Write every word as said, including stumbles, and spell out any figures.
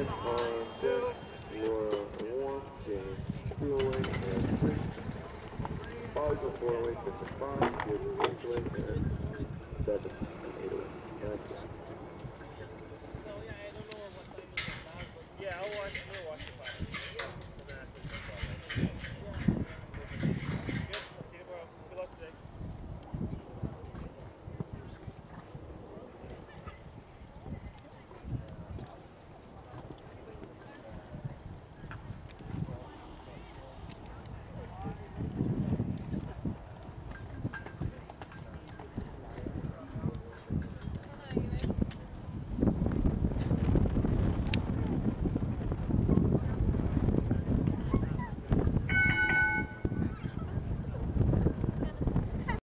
ten on deck, Laura one, James two away and six. Bobby four away, fifty-five, Gibbs six away and seven.